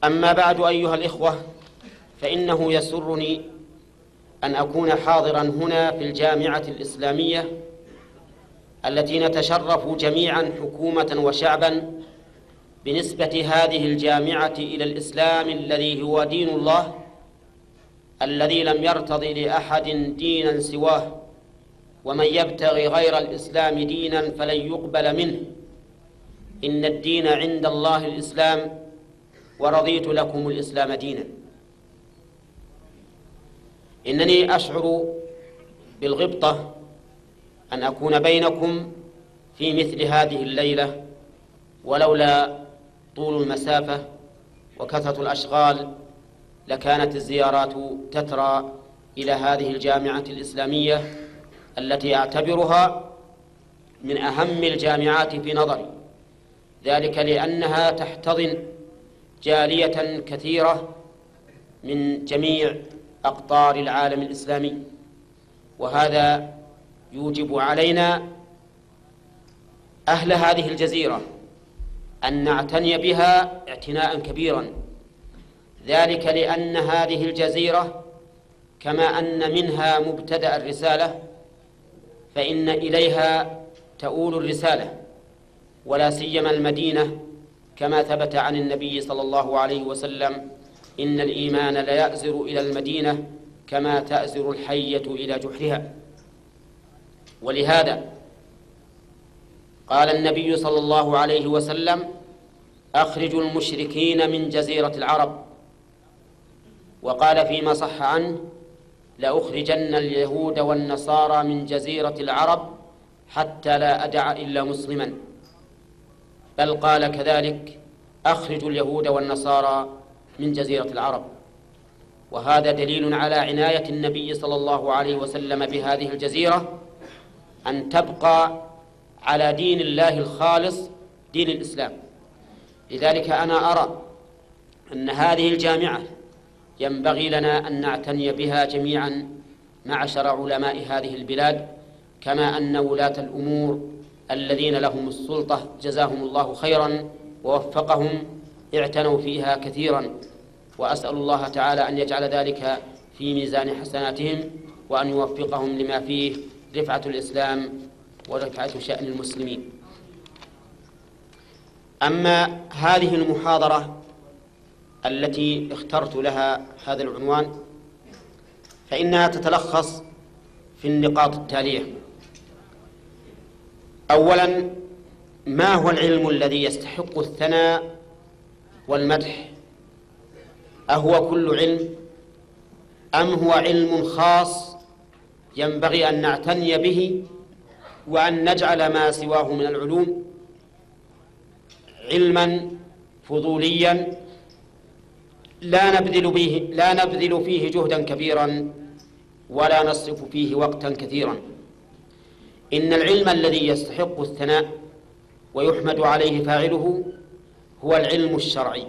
أما بعد أيها الإخوة، فإنه يسرني أن أكون حاضرا هنا في الجامعة الإسلامية التي نتشرف جميعا حكومة وشعبا بنسبة هذه الجامعة إلى الإسلام الذي هو دين الله، الذي لم يرتضي لأحد دينا سواه، ومن يبتغي غير الإسلام دينا فلن يقبل منه. إن الدين عند الله الإسلام، ورضيت لكم الإسلام دينا. إنني أشعر بالغبطة أن أكون بينكم في مثل هذه الليلة، ولولا طول المسافة وكثرة الأشغال لكانت الزيارات تترى إلى هذه الجامعة الإسلامية التي أعتبرها من أهم الجامعات في نظري، ذلك لأنها تحتضن جالية كثيرة من جميع أقطار العالم الإسلامي، وهذا يوجب علينا أهل هذه الجزيرة أن نعتني بها اعتناء كبيرا، ذلك لأن هذه الجزيرة كما أن منها مبتدأ الرسالة فإن إليها تؤول الرسالة، ولا سيما المدينة، كما ثبت عن النبي صلى الله عليه وسلم: إن الإيمان ليأزر إلى المدينة كما تأزر الحية إلى جحرها. ولهذا قال النبي صلى الله عليه وسلم: أخرجوا المشركين من جزيرة العرب. وقال فيما صح عنه: لأخرجن اليهود والنصارى من جزيرة العرب حتى لا أدع إلا مسلما. بل قال كذلك: أخرجوا اليهود والنصارى من جزيرة العرب. وهذا دليل على عناية النبي صلى الله عليه وسلم بهذه الجزيرة أن تبقى على دين الله الخالص، دين الإسلام. لذلك أنا أرى أن هذه الجامعة ينبغي لنا أن نعتني بها جميعا معشر علماء هذه البلاد، كما أن ولاة الأمور الذين لهم السلطة جزاهم الله خيرا ووفقهم اعتنوا فيها كثيرا، وأسأل الله تعالى أن يجعل ذلك في ميزان حسناتهم، وأن يوفقهم لما فيه رفعة الإسلام ورفعة شأن المسلمين. أما هذه المحاضرة التي اخترت لها هذا العنوان فإنها تتلخص في النقاط التالية: أولا، ما هو العلم الذي يستحق الثناء والمدح؟ أهو كل علم أم هو علم خاص ينبغي أن نعتني به وأن نجعل ما سواه من العلوم علما فضوليا لا نبذل فيه جهدا كبيرا ولا نصرف فيه وقتا كثيرا؟ إن العلم الذي يستحق الثناء ويحمد عليه فاعله هو العلم الشرعي،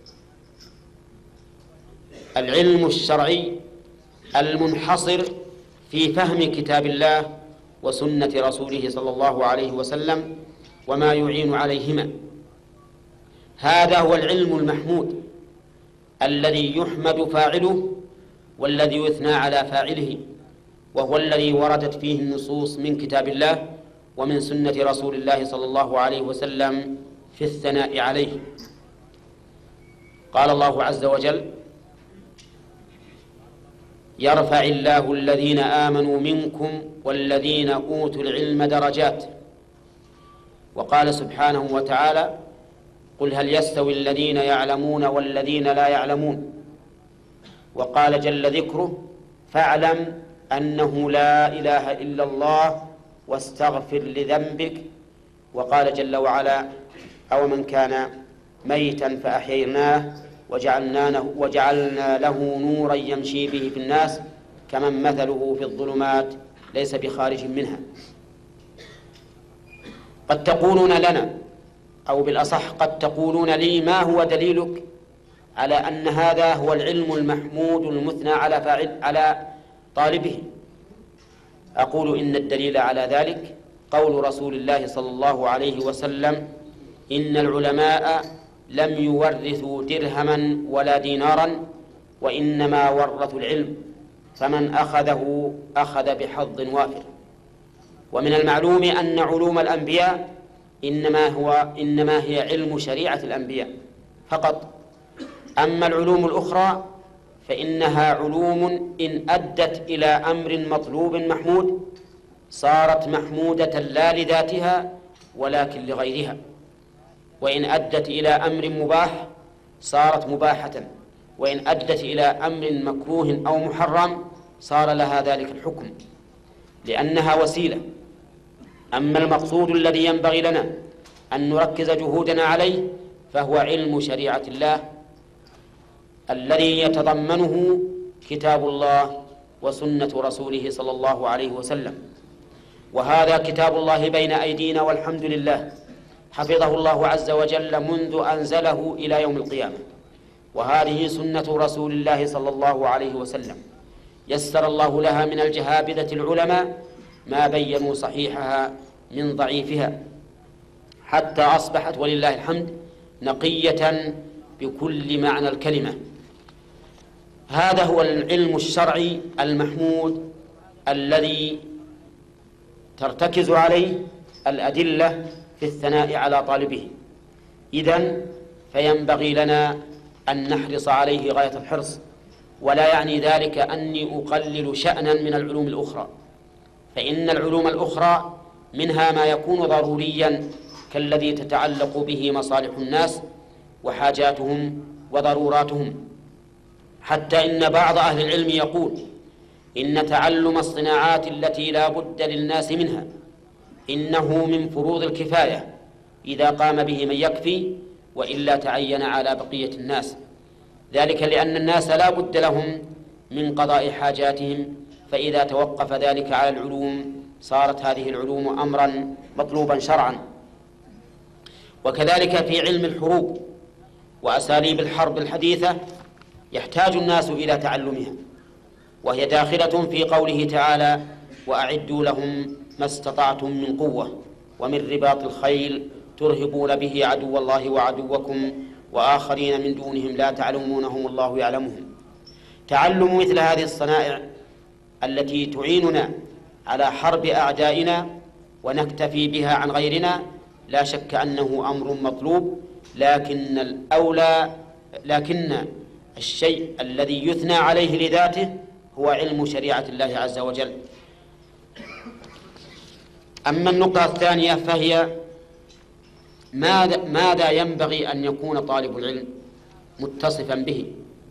العلم الشرعي المنحصر في فهم كتاب الله وسنة رسوله صلى الله عليه وسلم وما يعين عليهما. هذا هو العلم المحمود الذي يحمد فاعله والذي يثنى على فاعله، وهو الذي وردت فيه النصوص من كتاب الله ومن سنة رسول الله صلى الله عليه وسلم في الثناء عليه. قال الله عز وجل: يرفع الله الذين آمنوا منكم والذين أوتوا العلم درجات. وقال سبحانه وتعالى: قل هل يستوي الذين يعلمون والذين لا يعلمون. وقال جل ذكره: فاعلم أنه لا إله إلا الله واستغفر لذنبك. وقال جل وعلا: أو من كان ميتا فأحييناه وجعلنا له نورا يمشي به في الناس كمن مثله في الظلمات ليس بخارج منها. قد تقولون لنا، أو بالأصح قد تقولون لي: ما هو دليلك على أن هذا هو العلم المحمود المثنى على طالبه؟ أقول إن الدليل على ذلك قول رسول الله صلى الله عليه وسلم: إن العلماء لم يورثوا درهما ولا دينارا، وإنما ورثوا العلم، فمن أخذه أخذ بحظ وافر. ومن المعلوم أن علوم الأنبياء إنما هي علم شريعة الأنبياء فقط. أما العلوم الأخرى فإنها علوم إن أدت إلى أمر مطلوب محمود صارت محمودة لا لذاتها ولكن لغيرها، وإن أدت إلى أمر مباح صارت مباحة، وإن أدت إلى أمر مكروه أو محرم صار لها ذلك الحكم، لأنها وسيلة. أما المقصود الذي ينبغي لنا أن نركز جهودنا عليه فهو علم شريعة الله الذي يتضمنه كتاب الله وسنة رسوله صلى الله عليه وسلم. وهذا كتاب الله بين أيدينا والحمد لله، حفظه الله عز وجل منذ أنزله إلى يوم القيامة، وهذه سنة رسول الله صلى الله عليه وسلم يسر الله لها من الجهابذة العلماء ما بينوا صحيحها من ضعيفها، حتى أصبحت ولله الحمد نقية بكل معنى الكلمة. هذا هو العلم الشرعي المحمود الذي ترتكز عليه الأدلة في الثناء على طالبه. إذن فينبغي لنا أن نحرص عليه غاية الحرص، ولا يعني ذلك أني أقلل شأنا من العلوم الأخرى، فإن العلوم الأخرى منها ما يكون ضروريا كالذي تتعلق به مصالح الناس وحاجاتهم وضروراتهم، حتى إن بعض أهل العلم يقول إن تعلم الصناعات التي لا بد للناس منها إنه من فروض الكفاية إذا قام به من يكفي، وإلا تعين على بقية الناس، ذلك لأن الناس لا بد لهم من قضاء حاجاتهم، فإذا توقف ذلك على العلوم صارت هذه العلوم أمرا مطلوبا شرعا. وكذلك في علم الحروب وأساليب الحرب الحديثة يحتاج الناس إلى تعلمها، وهي داخلة في قوله تعالى: وأعدوا لهم ما استطعتم من قوة ومن رباط الخيل ترهبون به عدو الله وعدوكم وآخرين من دونهم لا تعلمونهم الله يعلمهم. تعلم مثل هذه الصنائع التي تعيننا على حرب أعدائنا ونكتفي بها عن غيرنا لا شك أنه أمر مطلوب، لكن الشيء الذي يثنى عليه لذاته هو علم شريعة الله عز وجل. أما النقطة الثانية فهي ماذا ينبغي أن يكون طالب العلم متصفا به؟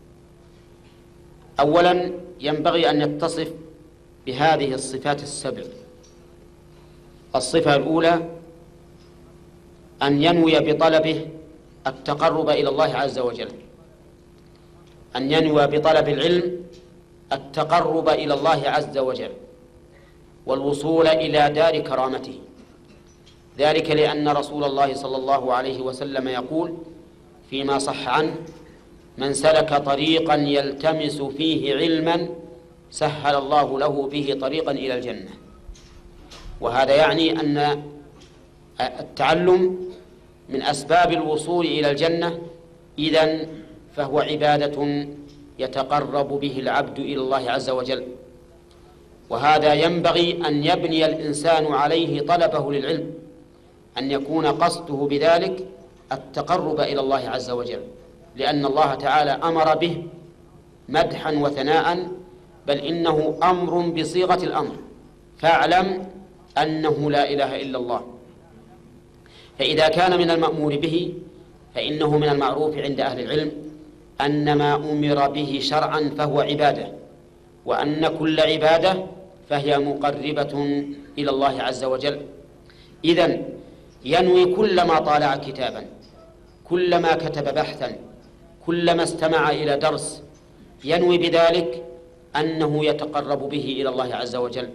أولا ينبغي أن يتصف بهذه الصفات السبع. الصفة الأولى أن ينوي بطلبه التقرب إلى الله عز وجل، أن ينوي بطلب العلم التقرب إلى الله عز وجل والوصول إلى دار كرامته، ذلك لأن رسول الله صلى الله عليه وسلم يقول فيما صح عنه: من سلك طريقا يلتمس فيه علما سهل الله له به طريقا إلى الجنة. وهذا يعني أن التعلم من أسباب الوصول إلى الجنة، إذن فهو عبادة يتقرب به العبد إلى الله عز وجل، وهذا ينبغي أن يبني الإنسان عليه طلبه للعلم، أن يكون قصده بذلك التقرب إلى الله عز وجل، لأن الله تعالى أمر به مدحا وثناء، بل إنه أمر بصيغة الأمر: فاعلم أنه لا إله إلا الله. فإذا كان من المأمور به فإنه من المعروف عند أهل العلم أن ما أمر به شرعا فهو عبادة، وأن كل عبادة فهي مقربة إلى الله عز وجل. إذن ينوي كلما طالع كتابا، كلما كتب بحثا، كلما استمع إلى درس، ينوي بذلك أنه يتقرب به إلى الله عز وجل،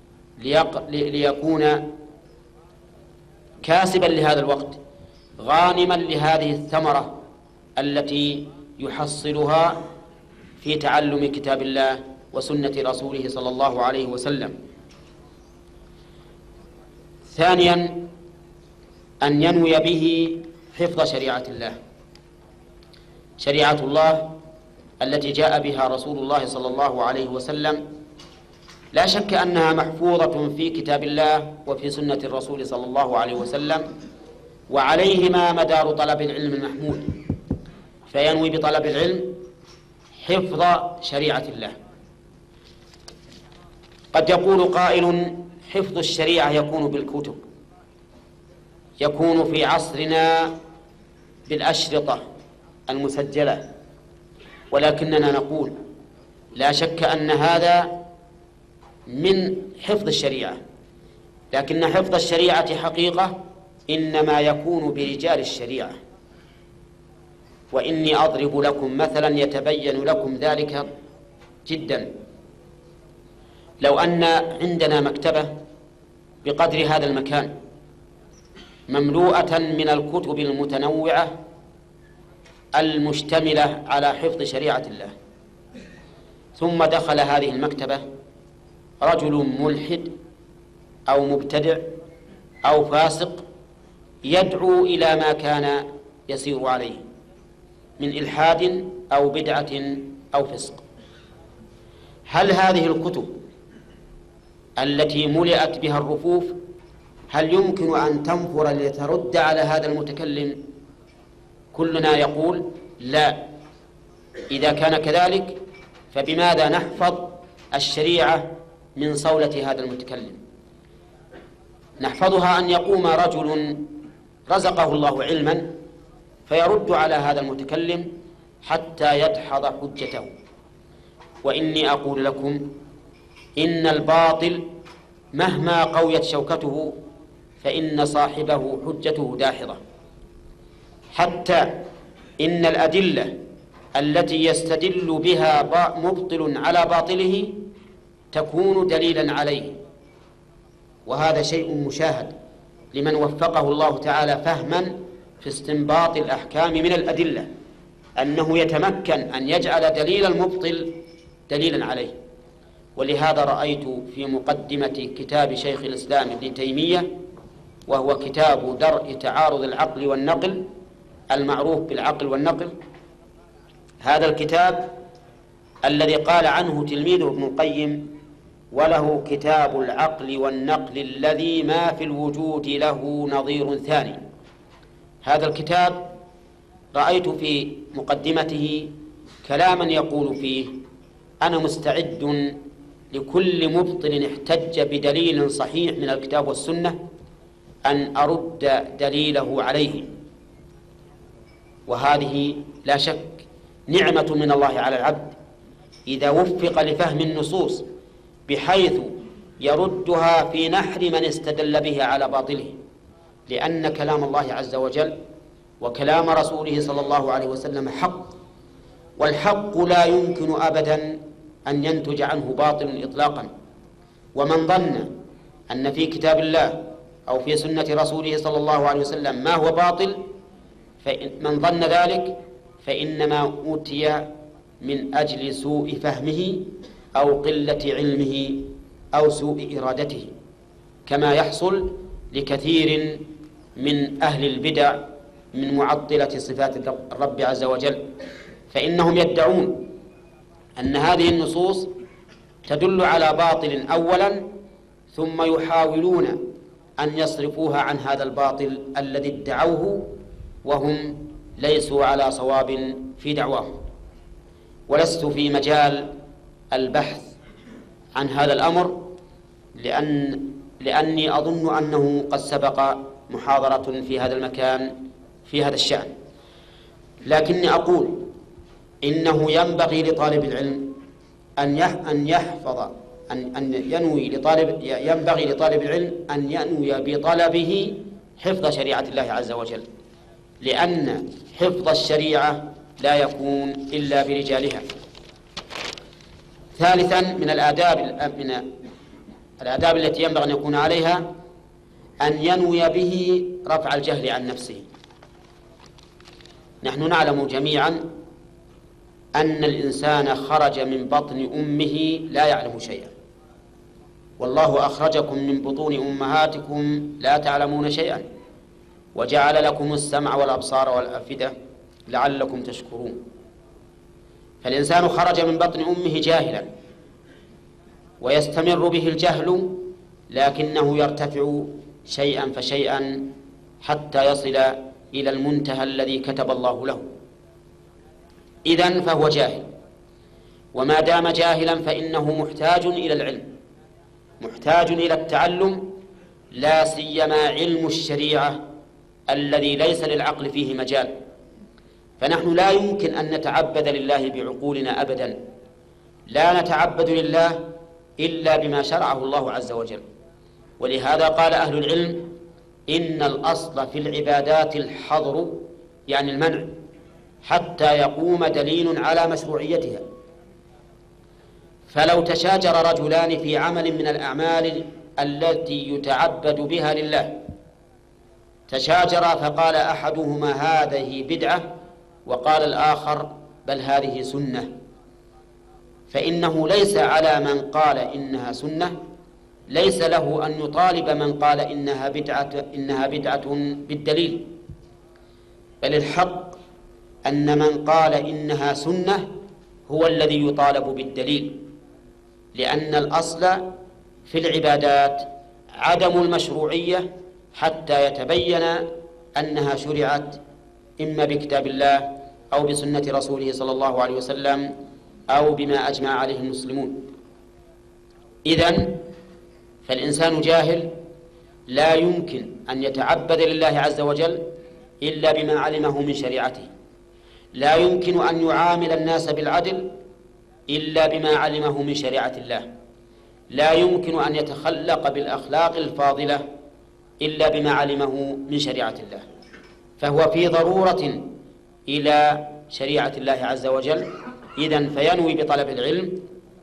ليكون كاسبا لهذا الوقت، غانما لهذه الثمرة التي يحصلها في تعلم كتاب الله وسنة رسوله صلى الله عليه وسلم. ثانيا أن ينوي به حفظ شريعة الله، شريعة الله التي جاء بها رسول الله صلى الله عليه وسلم لا شك أنها محفوظة في كتاب الله وفي سنة الرسول صلى الله عليه وسلم، وعليهما مدار طلب العلم المحمود، فينوي بطلب العلم حفظ شريعة الله. قد يقول قائل: حفظ الشريعة يكون بالكتب، يكون في عصرنا بالأشرطة المسجلة، ولكننا نقول لا شك أن هذا من حفظ الشريعة، لكن حفظ الشريعة حقيقة إنما يكون برجال الشريعة. وإني أضرب لكم مثلا يتبين لكم ذلك جدا. لو أن عندنا مكتبة بقدر هذا المكان مملوءة من الكتب المتنوعة المشتملة على حفظ شريعة الله، ثم دخل هذه المكتبة رجل ملحد أو مبتدع أو فاسق يدعو إلى ما كان يسير عليه من إلحاد أو بدعة أو فسق، هل هذه الكتب التي ملئت بها الرفوف هل يمكن أن تنفر لترد على هذا المتكلم؟ كلنا يقول لا. إذا كان كذلك فبماذا نحفظ الشريعة من صولة هذا المتكلم؟ نحفظها أن يقوم رجل رزقه الله علما فيرد على هذا المتكلم حتى يدحض حجته. وإني أقول لكم إن الباطل مهما قويت شوكته فإن صاحبه حجته داحضة، حتى إن الأدلة التي يستدل بها مبطل على باطله تكون دليلا عليه، وهذا شيء مشاهد لمن وفقه الله تعالى فهما في استنباط الأحكام من الأدلة، أنه يتمكن أن يجعل دليل المبطل دليلا عليه. ولهذا رأيت في مقدمة كتاب شيخ الإسلام ابن تيمية، وهو كتاب درء تعارض العقل والنقل المعروف بالعقل والنقل، هذا الكتاب الذي قال عنه تلميذه ابن القيم: وله كتاب العقل والنقل الذي ما في الوجود له نظير ثاني. هذا الكتاب رأيت في مقدمته كلاما يقول فيه: أنا مستعد لكل مبطل احتج بدليل صحيح من الكتاب والسنة أن أرد دليله عليه. وهذه لا شك نعمة من الله على العبد إذا وفق لفهم النصوص بحيث يردها في نحر من استدل به على باطله، لأن كلام الله عز وجل وكلام رسوله صلى الله عليه وسلم حق، والحق لا يمكن أبدا أن ينتج عنه باطل إطلاقا. ومن ظن أن في كتاب الله أو في سنة رسوله صلى الله عليه وسلم ما هو باطل، من ظن ذلك فإنما أوتي من أجل سوء فهمه أو قلة علمه أو سوء إرادته، كما يحصل لكثير من أهل البدع من معطلة صفات الرب عز وجل، فإنهم يدعون أن هذه النصوص تدل على باطل أولا، ثم يحاولون أن يصرفوها عن هذا الباطل الذي ادعوه وهم ليسوا على صواب في دعواهم. ولست في مجال البحث عن هذا الأمر لأني أظن أنه قد سبق محاضرة في هذا المكان في هذا الشأن، لكني أقول إنه ينبغي لطالب العلم ينبغي لطالب العلم أن ينوي بطلبه حفظ شريعة الله عز وجل، لأن حفظ الشريعة لا يكون إلا برجالها. ثالثا من الآداب التي ينبغي أن يكون عليها أن ينوي به رفع الجهل عن نفسه. نحن نعلم جميعا أن الإنسان خرج من بطن أمه لا يعلم شيئا، والله أخرجكم من بطون أمهاتكم لا تعلمون شيئا، وجعل لكم السمع والأبصار والأفئدة لعلكم تشكرون. فالإنسان خرج من بطن أمه جاهلا ويستمر به الجهل، لكنه يرتفع شيئا فشيئا حتى يصل إلى المنتهى الذي كتب الله له. إذن فهو جاهل، وما دام جاهلا فإنه محتاج إلى العلم، محتاج إلى التعلم، لا سيما علم الشريعة الذي ليس للعقل فيه مجال. فنحن لا يمكن أن نتعبد لله بعقولنا أبدا، لا نتعبد لله إلا بما شرعه الله عز وجل. ولهذا قال أهل العلم إن الأصل في العبادات الحظر، يعني المنع، حتى يقوم دليل على مشروعيتها. فلو تشاجر رجلان في عمل من الأعمال التي يتعبد بها لله، تشاجرا فقال أحدهما هذه بدعة وقال الآخر بل هذه سنة، فإنه ليس على من قال إنها سنة، ليس له أن يطالب من قال إنها بدعة بالدليل، بل الحق أن من قال إنها سنة هو الذي يطالب بالدليل، لأن الأصل في العبادات عدم المشروعية حتى يتبين أنها شرعت إما بكتاب الله أو بسنة رسوله صلى الله عليه وسلم أو بما أجمع عليه المسلمون. إذن فالإنسان جاهل لا يمكن أن يتعبد لله عز وجل إلا بما علمه من شريعته، لا يمكن أن يعامل الناس بالعدل إلا بما علمه من شريعة الله، لا يمكن أن يتخلق بالأخلاق الفاضلة إلا بما علمه من شريعة الله. فهو في ضرورة إلى شريعة الله عز وجل. إذن فينوي بطلب العلم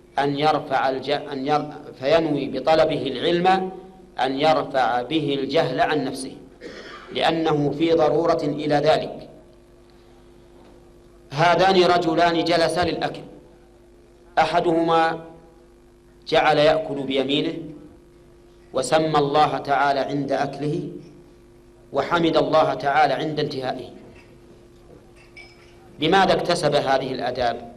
فينوي بطلبه العلم أن يرفع به الجهل عن نفسه، لأنه في ضرورة إلى ذلك. هذان رجلان جلسا للأكل، أحدهما جعل يأكل بيمينه وسمى الله تعالى عند أكله وحمد الله تعالى عند انتهائه. لماذا اكتسب هذه الآداب؟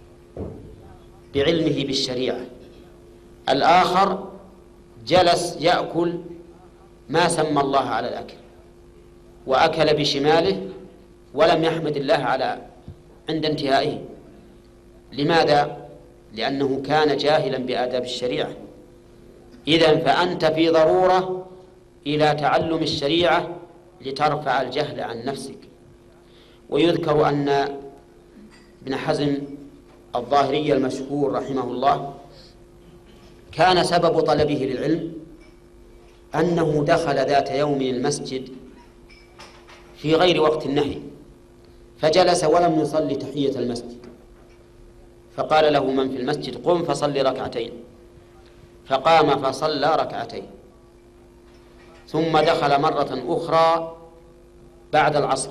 بعلمه بالشريعة. الآخر جلس يأكل ما سمى الله على الأكل وأكل بشماله ولم يحمد الله عند انتهائه. لماذا؟ لأنه كان جاهلا بآداب الشريعة. إذن فأنت في ضرورة إلى تعلم الشريعة لترفع الجهل عن نفسك. ويذكر أن ابن حزم الظاهري المشهور رحمه الله كان سبب طلبه للعلم أنه دخل ذات يوم المسجد في غير وقت النهي، فجلس ولم يصلي تحية المسجد، فقال له من في المسجد قم فصلي ركعتين، فقام فصلى ركعتين، ثم دخل مرة أخرى بعد العصر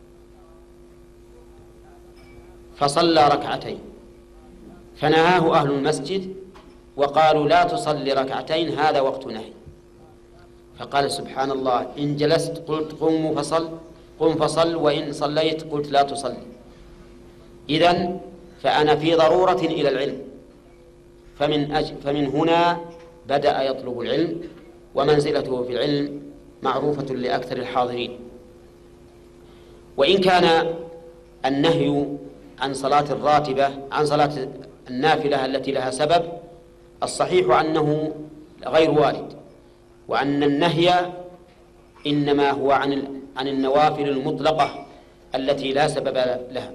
فصلى ركعتين، فنهاه أهل المسجد وقالوا لا تصلي ركعتين هذا وقت نهي. فقال سبحان الله، إن جلست قلت قم فصل، وإن صليت قلت لا تصلي. إذن فأنا في ضرورة إلى العلم، فمن هنا بدأ يطلب العلم، ومنزلته في العلم معروفة لأكثر الحاضرين. وإن كان النهي عن صلاة الراتبة عن صلاة النافلة التي لها سبب، الصحيح أنه غير وارد، وأن النهي إنما هو عن النوافل المطلقة التي لا سبب لها.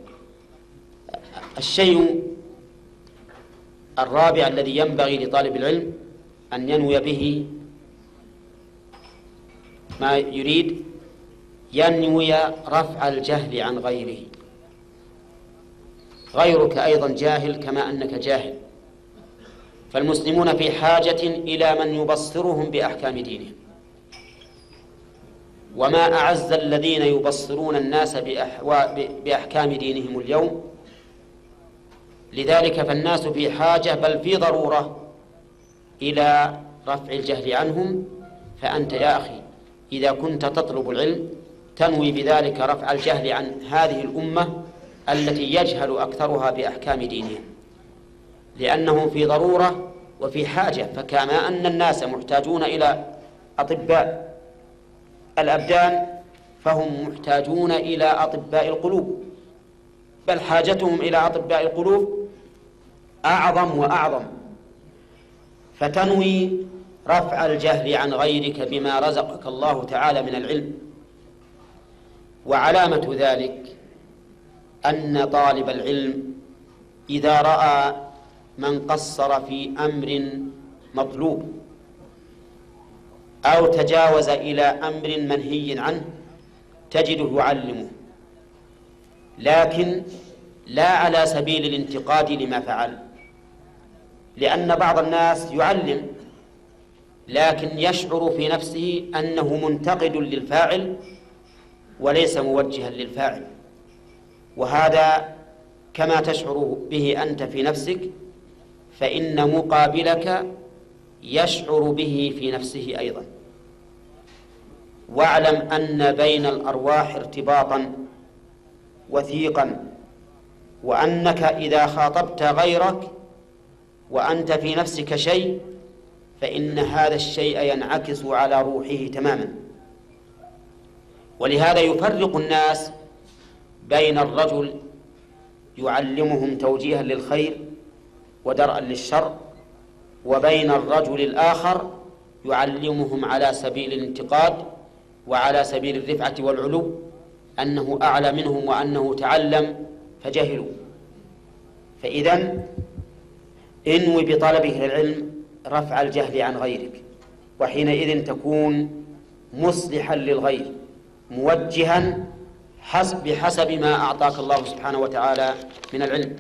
الشيء الرابع الذي ينبغي لطالب العلم أن ينوي به ما يريد، ينوي رفع الجهل عن غيره. غيرك أيضا جاهل كما أنك جاهل، فالمسلمون في حاجة إلى من يبصرهم بأحكام دينهم، وما أعز الذين يبصرون الناس بأحكام دينهم اليوم. لذلك فالناس في حاجة بل في ضرورة إلى رفع الجهل عنهم. فأنت يا أخي إذا كنت تطلب العلم تنوي بذلك رفع الجهل عن هذه الأمة التي يجهل أكثرها بأحكام دينهم، لأنهم في ضرورة وفي حاجة. فكما أن الناس محتاجون إلى أطباء الأبدان فهم محتاجون إلى أطباء القلوب، بل حاجتهم إلى أطباء القلوب أعظم وأعظم. فتنوي رفع الجهل عن غيرك بما رزقك الله تعالى من العلم. وعلامة ذلك أن طالب العلم إذا رأى من قصر في أمر مطلوب أو تجاوز إلى أمر منهي عنه تجده يعلمه، لكن لا على سبيل الانتقاد لما فعل، لأن بعض الناس يعلم لكن يشعر في نفسه أنه منتقد للفاعل وليس موجها للفاعل، وهذا كما تشعر به أنت في نفسك فإن مقابلك يشعر به في نفسه أيضا. واعلم أن بين الأرواح ارتباطا وثيقا، وأنك إذا خاطبت غيرك وأنت في نفسك شيء فإن هذا الشيء ينعكس على روحه تماما. ولهذا يفرق الناس بين الرجل يعلمهم توجيها للخير ودرءا للشر، وبين الرجل الآخر يعلمهم على سبيل الانتقاد وعلى سبيل الرفعة والعلو، أنه أعلى منهم وأنه تعلم فجهلوا. فإذن انوي بطلبه العلم رفع الجهل عن غيرك، وحينئذ تكون مصلحا للغير موجها بحسب ما أعطاك الله سبحانه وتعالى من العلم.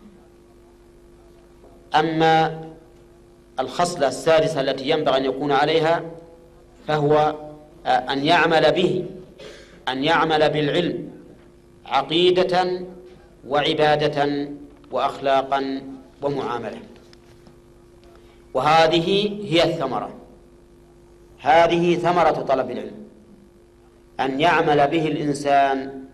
أما الخصلة السادسة التي ينبغي أن يكون عليها فهو أن يعمل بالعلم عقيدة وعبادة وأخلاقا ومعاملة. وهذه هي الثمرة، هذه ثمرة طلب العلم، أن يعمل به الإنسان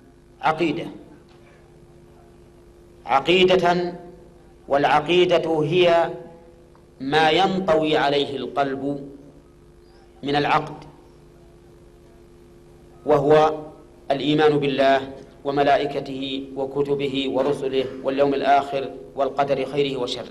عقيدة، والعقيدة هي ما ينطوي عليه القلب من العقد، وهو الإيمان بالله وملائكته وكتبه ورسله واليوم الآخر والقدر خيره وشره.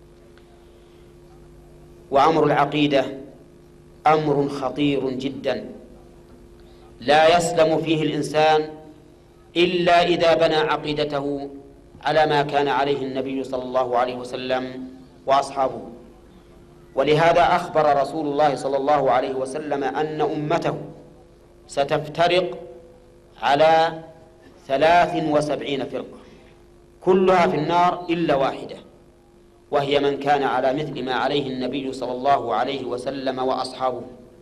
وأمر العقيدة أمر خطير جدا لا يسلم فيه الإنسان إلا إذا بنى عقيدته على ما كان عليه النبي صلى الله عليه وسلم وأصحابه. ولهذا أخبر رسول الله صلى الله عليه وسلم أن أمته ستفترق على 73 فرقة كلها في النار إلا واحدة، وهي من كان على مثل ما عليه النبي صلى الله عليه وسلم وأصحابه.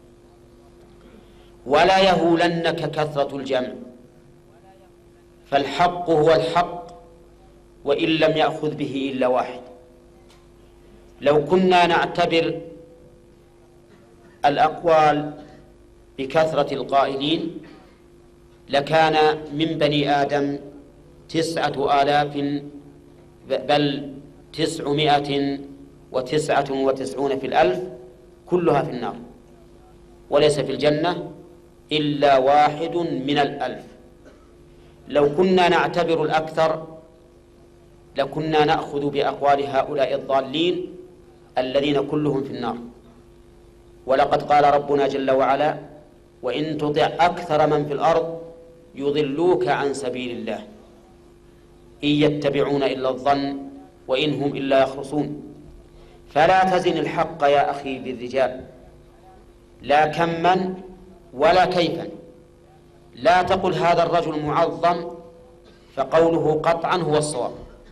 ولا يهولنك كثرة الجمع، فالحق هو الحق وإن لم يأخذ به إلا واحد. لو كنا نعتبر الأقوال بكثرة القائلين لكان من بني آدم 9,000 بل 999 في الألف كلها في النار، وليس في الجنة إلا واحد من 1000. لو كنا نعتبر الأكثر لكنا نأخذ بأقوال هؤلاء الضالين الذين كلهم في النار. ولقد قال ربنا جل وعلا: وإن تطع أكثر من في الأرض يضلوك عن سبيل الله إن يتبعون إلا الظن وإن هم إلا يخرصون. فلا تزن الحق يا أخي بالرجال، لا كما ولا كيفا. لا تقل هذا الرجل معظم فقوله قطعا هو الصواب،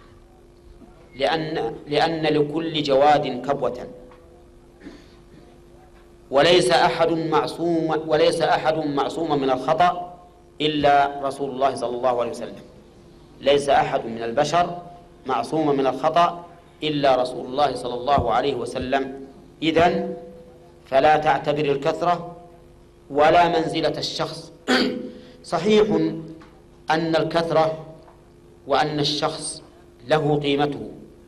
لأن لكل جواد كبوة، وليس أحد معصوم من الخطأ إلا رسول الله صلى الله عليه وسلم. ليس أحد من البشر معصوم من الخطأ إلا رسول الله صلى الله عليه وسلم. إذن فلا تعتبر الكثرة ولا منزلة الشخص. صحيح أن الكثرة وأن الشخص له قيمته،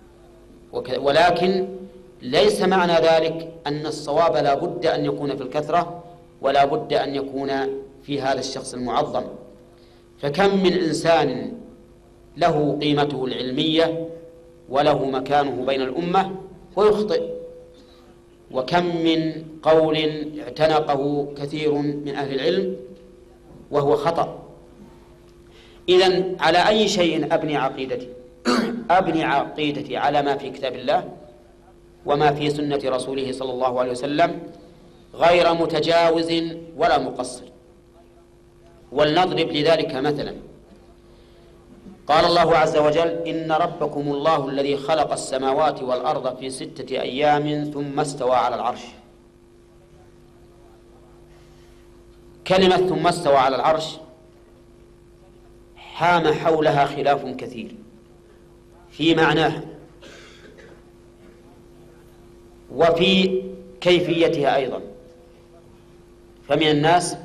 ولكن ليس معنى ذلك أن الصواب لا بد أن يكون في الكثرة ولا بد أن يكون في هذا الشخص المعظم. فكم من إنسان له قيمته العلمية وله مكانه بين الأمة ويخطئ، وكم من قول اعتنقه كثير من أهل العلم وهو خطأ. إذن على أي شيء أبني عقيدتي؟ أبني عقيدتي على ما في كتاب الله وما في سنة رسوله صلى الله عليه وسلم، غير متجاوز ولا مقصر. ولنضرب لذلك مثلا. قال الله عز وجل: إن ربكم الله الذي خلق السماوات والأرض في 6 أيام ثم استوى على العرش. كلمة ثم استوى على العرش حام حولها خلاف كثير في معناها وفي كيفيتها أيضا. فمن الناس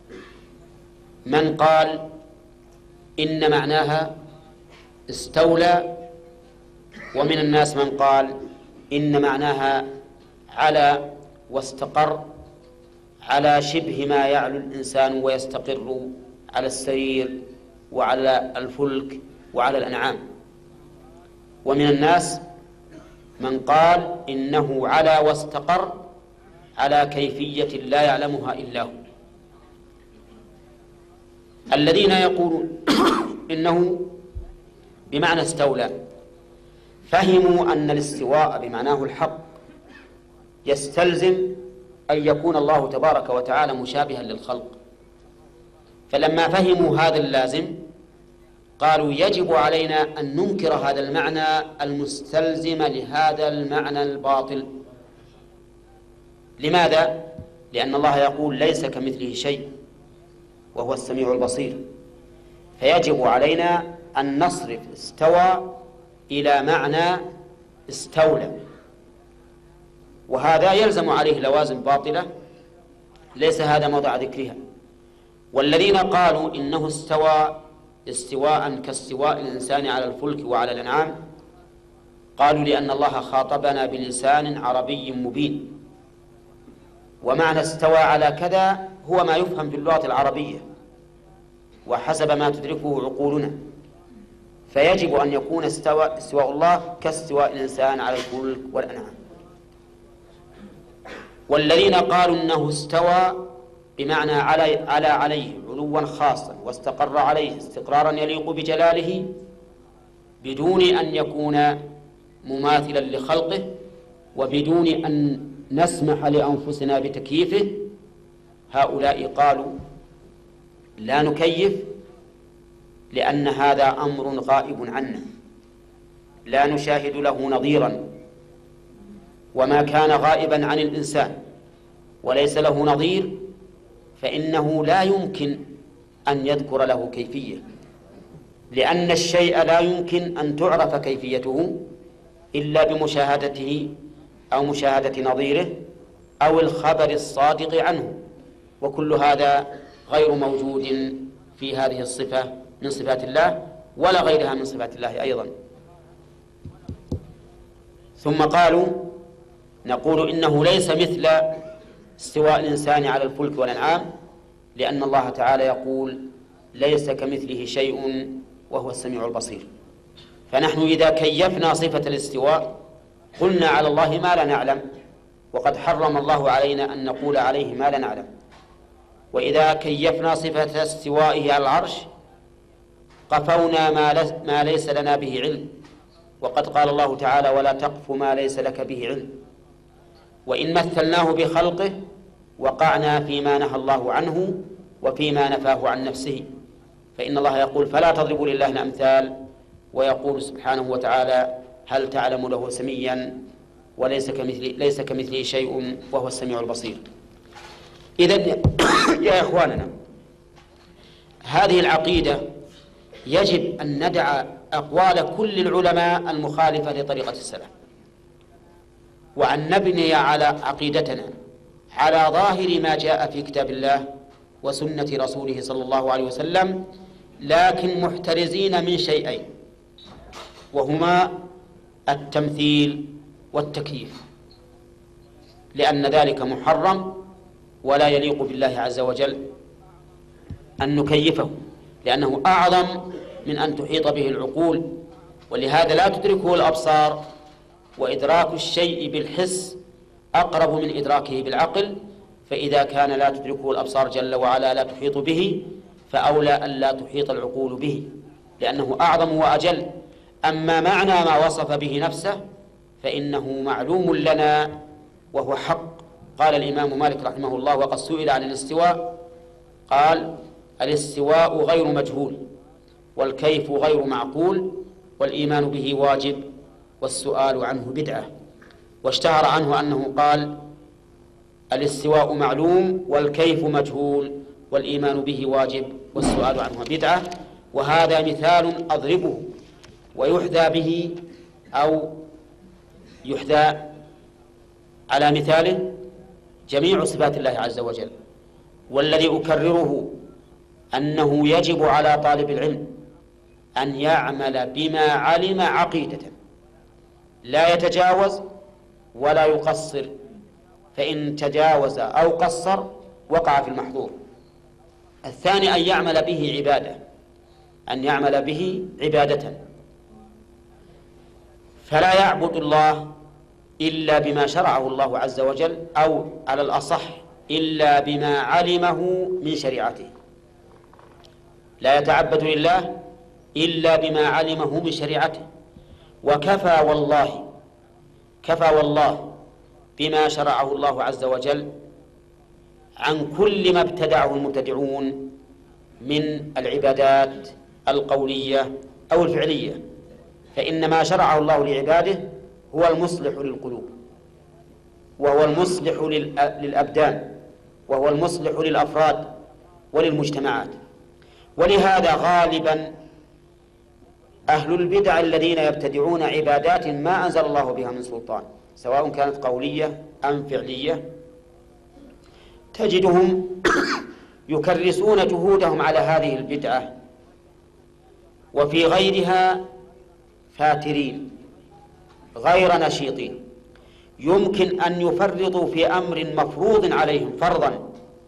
من قال إن معناها استولى، ومن الناس من قال إن معناها على واستقر على شبه ما يعلو الإنسان ويستقر على السرير وعلى الفلك وعلى الأنعام. ومن الناس من قال إنه على واستقر على كيفية لا يعلمها إلا هو. الذين يقولون إنه بمعنى استولى فهموا أن الاستواء بمعناه الحق يستلزم أن يكون الله تبارك وتعالى مشابها للخلق، فلما فهموا هذا اللازم قالوا يجب علينا أن ننكر هذا المعنى المستلزم لهذا المعنى الباطل. لماذا؟ لأن الله يقول ليس كمثله شيء وهو السميع البصير، فيجب علينا أن نصرف استوى إلى معنى استولى، وهذا يلزم عليه لوازم باطلة ليس هذا موضع ذكرها. والذين قالوا إنه استوى استواء كاستواء الإنسان على الفلك وعلى الأنعام قالوا لأن الله خاطبنا بلسان عربي مبين، ومعنى استوى على كذا هو ما يفهم في اللغة العربية وحسب ما تدركه عقولنا، فيجب أن يكون استواء الله كاستواء الإنسان على الفلك والأنعام. والذين قالوا إنه استوى بمعنى عليه علوا خاصا واستقر عليه استقرارا يليق بجلاله بدون أن يكون مماثلا لخلقه وبدون أن نسمح لأنفسنا بتكييفه، هؤلاء قالوا لا نكيف لأن هذا أمر غائب عنا لا نشاهد له نظيرا، وما كان غائبا عن الإنسان وليس له نظير فإنه لا يمكن أن يذكر له كيفية، لأن الشيء لا يمكن أن تعرف كيفيته إلا بمشاهدته أو مشاهدة نظيره أو الخبر الصادق عنه، وكل هذا غير موجود في هذه الصفة من صفات الله ولا غيرها من صفات الله أيضا. ثم قالوا نقول إنه ليس مثل استواء الإنسان على الفلك والأنعام، لأن الله تعالى يقول ليس كمثله شيء وهو السميع البصير. فنحن إذا كيفنا صفة الاستواء قلنا على الله ما لا نعلم، وقد حرم الله علينا أن نقول عليه ما لا نعلم. وإذا كيفنا صفة استوائه على العرش قفونا ما ليس لنا به علم، وقد قال الله تعالى ولا تقف ما ليس لك به علم. وإن مثلناه بخلقه وقعنا فيما نهى الله عنه وفيما نفاه عن نفسه، فإن الله يقول فلا تضربوا لله الأمثال، ويقول سبحانه وتعالى هل تعلم له سميا ليس كمثله شيء وهو السميع البصير. إذن يا إخواننا هذه العقيدة يجب أن ندع أقوال كل العلماء المخالفة لطريقة السلف، وأن نبني على عقيدتنا على ظاهر ما جاء في كتاب الله وسنة رسوله صلى الله عليه وسلم، لكن محترزين من شيئين. وهما التمثيل والتكييف، لأن ذلك محرم ولا يليق بالله عز وجل أن نكيفه، لأنه أعظم من أن تحيط به العقول، ولهذا لا تدركه الأبصار، وإدراك الشيء بالحس أقرب من إدراكه بالعقل، فإذا كان لا تدركه الأبصار جل وعلا لا تحيط به، فأولى أن لا تحيط العقول به، لأنه أعظم وأجل. أما معنى ما وصف به نفسه فإنه معلوم لنا وهو حق. قال الإمام مالك رحمه الله وقد سئل عن الاستواء قال: الاستواء غير مجهول، والكيف غير معقول، والإيمان به واجب، والسؤال عنه بدعة. واشتهر عنه أنه قال: الاستواء معلوم والكيف مجهول والإيمان به واجب والسؤال عنه بدعة. وهذا مثال أضربه ويحذى به أو يحذى على مثاله جميع صفات الله عز وجل. والذي أكرره أنه يجب على طالب العلم أن يعمل بما علم عقيدة، لا يتجاوز ولا يقصر، فإن تجاوز أو قصر وقع في المحظور. الثاني أن يعمل به عبادة، أن يعمل به عبادة، فلا يعبد الله إلا بما شرعه الله عز وجل، أو على الأصح إلا بما علمه من شريعته. لا يتعبد لله إلا بما علمه من شريعته. وكفى والله بما شرعه الله عز وجل عن كل ما ابتدعه المبتدعون من العبادات القولية أو الفعلية، فإن ما شرعه الله لعباده هو المصلح للقلوب، وهو المصلح للأبدان، وهو المصلح للأفراد وللمجتمعات. ولهذا غالبا أهل البدع الذين يبتدعون عبادات ما أنزل الله بها من سلطان، سواء كانت قولية أم فعلية، تجدهم يكرسون جهودهم على هذه البدعة، وفي غيرها فاترين غير نشيطين. يمكن أن يفرطوا في أمر مفروض عليهم فرضا،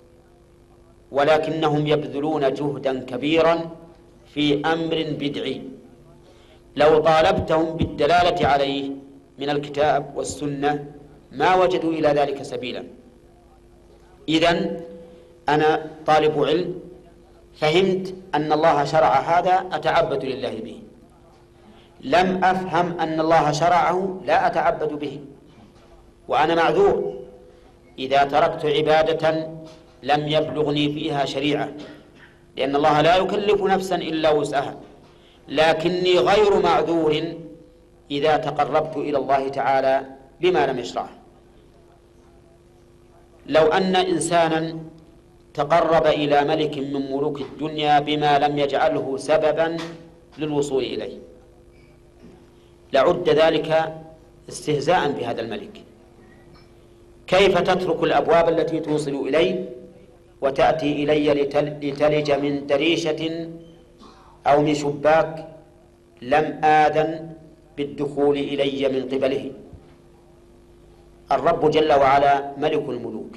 ولكنهم يبذلون جهدا كبيرا في أمر بدعي لو طالبتهم بالدلالة عليه من الكتاب والسنة ما وجدوا إلى ذلك سبيلا. إذن أنا طالب علم، فهمت أن الله شرع هذا أتعبد لله به، لم أفهم أن الله شرعه لا أتعبد به، وأنا معذور إذا تركت عبادة لم يبلغني فيها شريعة، لأن الله لا يكلف نفسا إلا وسعها. لكني غير معذور إذا تقربت إلى الله تعالى بما لم يشرعه. لو أن إنسانا تقرب إلى ملك من ملوك الدنيا بما لم يجعله سببا للوصول إليه لعد ذلك استهزاء بهذا الملك. كيف تترك الأبواب التي توصل إليه وتأتي إلي لتلج من دريشة أو من شباك لم آذن بالدخول إلي من قبله؟ الرب جل وعلا ملك الملوك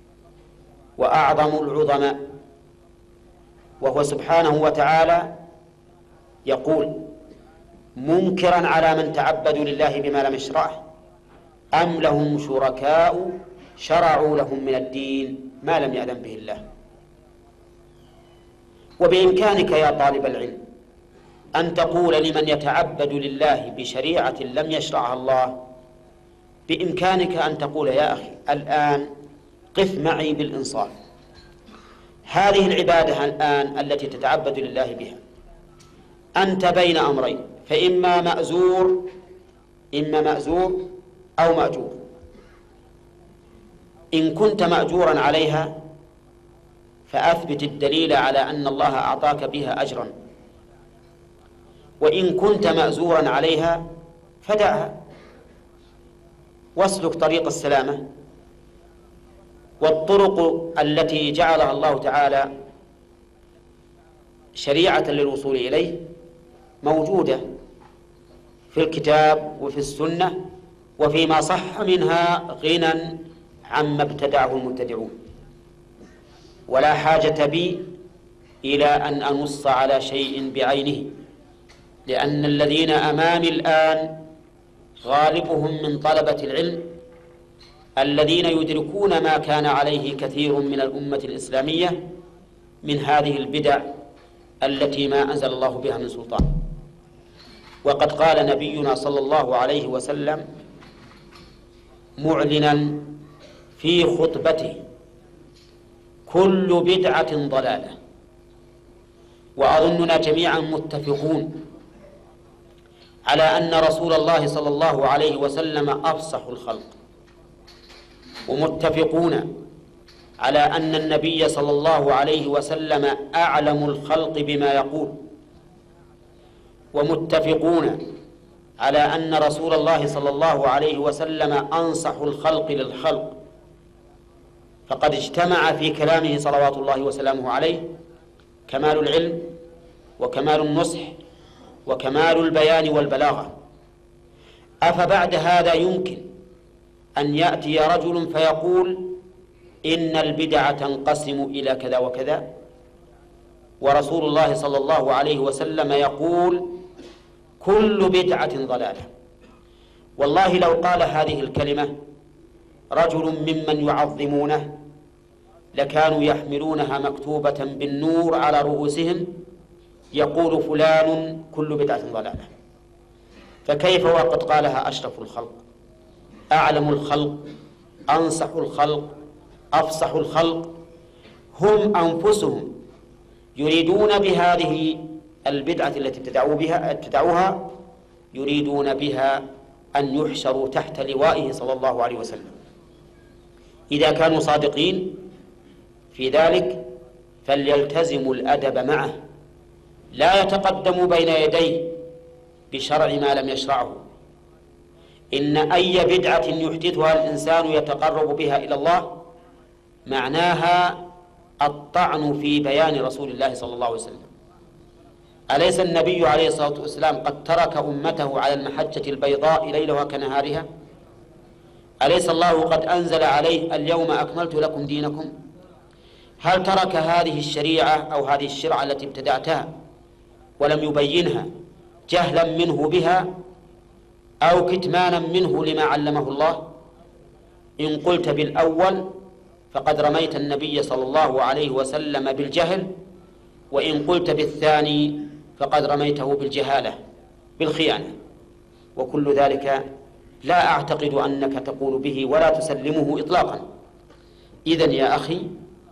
وأعظم العظماء، وهو سبحانه وتعالى يقول منكرا على من تعبدوا لله بما لم يشرعه: أم لهم شركاء شرعوا لهم من الدين ما لم يأذن به الله. وبإمكانك يا طالب العلم أن تقول لمن يتعبد لله بشريعة لم يشرعها الله، بإمكانك أن تقول: يا أخي الآن قف معي بالإنصاف، هذه العبادة الآن التي تتعبد لله بها أنت بين أمرين، فإما مأزور أو مأجور. إن كنت مأجورا عليها فأثبت الدليل على أن الله أعطاك بها أجرا، وإن كنت مأزورا عليها فدعها واسلك طريق السلامة. والطرق التي جعلها الله تعالى شريعة للوصول إليه موجودة، في الكتاب وفي السنة وفيما صح منها غنى عما ابتدعه المبتدعون. ولا حاجة بي إلى أن أنص على شيء بعينه، لأن الذين أمامي الآن غالبهم من طلبة العلم الذين يدركون ما كان عليه كثير من الأمة الإسلامية من هذه البدع التي ما أنزل الله بها من سلطان. وقد قال نبينا صلى الله عليه وسلم معلنا في خطبته: كل بدعة ضلالة. وأظننا جميعا متفقون على أن رسول الله صلى الله عليه وسلم أفصح الخلق، ومتفقون على أن النبي صلى الله عليه وسلم أعلم الخلق بما يقول، ومتفقون على أن رسول الله صلى الله عليه وسلم أنصح الخلق للخلق، فقد اجتمع في كلامه صلوات الله وسلامه عليه كمال العلم وكمال النصح وكمال البيان والبلاغة. أفبعد هذا يمكن أن يأتي رجل فيقول إن البدع تنقسم إلى كذا وكذا، ورسول الله صلى الله عليه وسلم يقول كل بدعة ضلالة؟ والله لو قال هذه الكلمة رجل ممن يعظمونه لكانوا يحملونها مكتوبة بالنور على رؤوسهم يقول فلان كل بدعة ضلالة. فكيف وقد قالها أشرف الخلق، أعلم الخلق، أنصح الخلق، أفصح الخلق، هم أنفسهم يريدون بهذه البدعة التي ابتدعوها يريدون بها أن يحشروا تحت لوائه صلى الله عليه وسلم. إذا كانوا صادقين في ذلك فليلتزموا الأدب معه، لا يتقدموا بين يديه بشرع ما لم يشرعه. إن أي بدعة يحدثها الإنسان يتقرب بها إلى الله معناها الطعن في بيان رسول الله صلى الله عليه وسلم. أليس النبي عليه الصلاة والسلام قد ترك أمته على المحجة البيضاء ليلها كنهارها؟ أليس الله قد أنزل عليه اليوم أكملت لكم دينكم؟ هل ترك هذه الشريعة أو هذه الشرعة التي ابتدعتها ولم يبينها جهلا منه بها أو كتمانا منه لما علمه الله؟ إن قلت بالأول فقد رميت النبي صلى الله عليه وسلم بالجهل، وإن قلت بالثاني فقد رميته بالجهالة بالخيانة، وكل ذلك لا أعتقد أنك تقول به ولا تسلمه إطلاقا. إذن يا أخي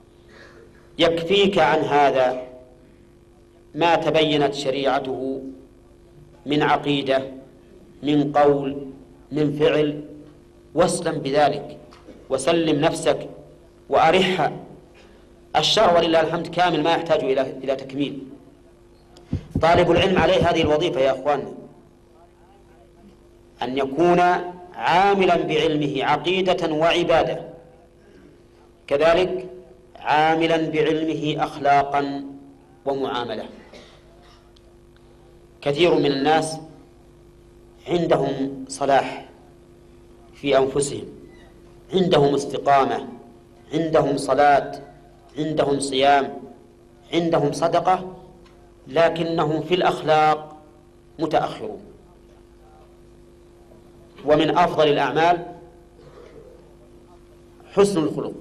يكفيك عن هذا ما تبينت شريعته من عقيدة، من قول، من فعل، واسلم بذلك وسلم نفسك وأرحها. الشرع ولله الحمد كامل ما يحتاج إلى تكميل. طالب العلم عليه هذه الوظيفة يا أخواننا، أن يكون عاملا بعلمه عقيدة وعبادة، كذلك عاملا بعلمه أخلاقا ومعاملة. كثير من الناس عندهم صلاح في أنفسهم، عندهم استقامة، عندهم صلاة، عندهم صيام، عندهم صدقة، لكنهم في الأخلاق متأخرون. ومن أفضل الأعمال حسن الخلق،